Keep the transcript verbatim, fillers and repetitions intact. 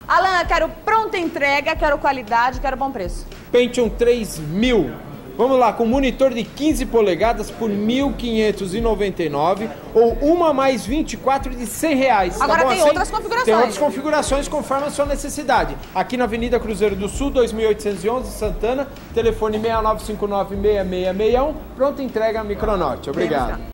Alan, eu quero pronta entrega, quero qualidade, quero bom preço. Pentium três mil. Vamos lá, com monitor de quinze polegadas por mil quinhentos e noventa e nove ou uma mais vinte e quatro de cem reais. Agora tá bom tem assim? outras configurações. Tem outras configurações conforme a sua necessidade. Aqui na Avenida Cruzeiro do Sul, dois mil oitocentos e onze, Santana, telefone seis nove cinco nove, seis seis seis um, pronta entrega Micronorte. Obrigado.